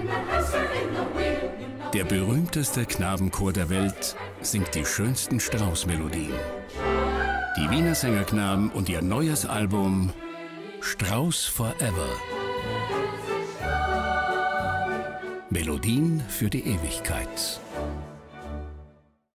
Der berühmteste Knabenchor der Welt singt die schönsten Strauß-Melodien. Die Wiener Sängerknaben und ihr neues Album Strauß Forever. Melodien für die Ewigkeit.